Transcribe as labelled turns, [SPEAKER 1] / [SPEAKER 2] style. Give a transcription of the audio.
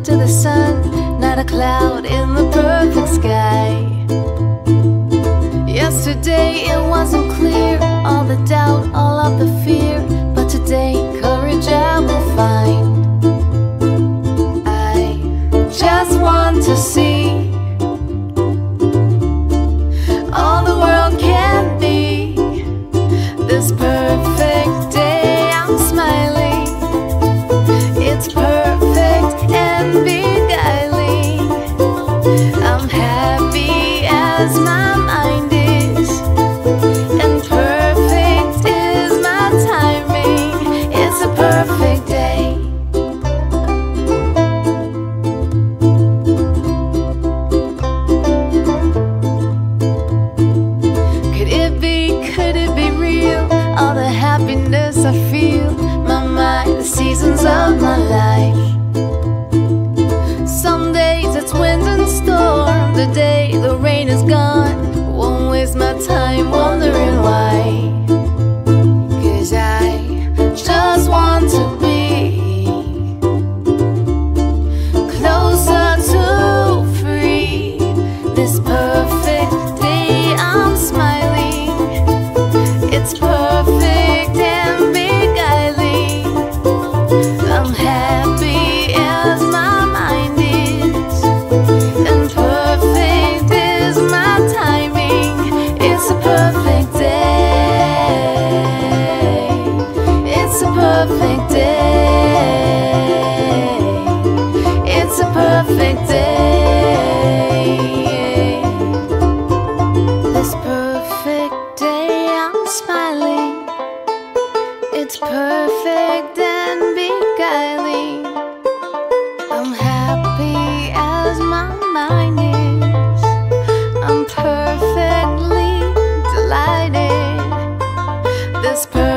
[SPEAKER 1] to the sun, not a cloud in the perfect sky. Yesterday it wasn't clear, all the doubt, all of the fear, but today courage I will find. I just want to see all the world can be. This perfect day I'm smiling, it's perfect and beguiling. I'm happy as my mind is, and perfect is my timing. It's a perfect day. Could it be real? All the happiness I feel, my mind, the seasons of my life. Some days it's wind and storm, the day the rain is gone. Won't waste my time wondering why. 'Cause I just want to be closer to free. This perfect day I'm smiling, it's perfect and beguiling. I'm happy as my mind is, and perfect is my timing. It's a perfect day. It's a perfect day. It's a perfect day. This perfect day I'm smiling, it's perfect and beguiling. I'm happy as my mind is, I'm perfectly delighted. This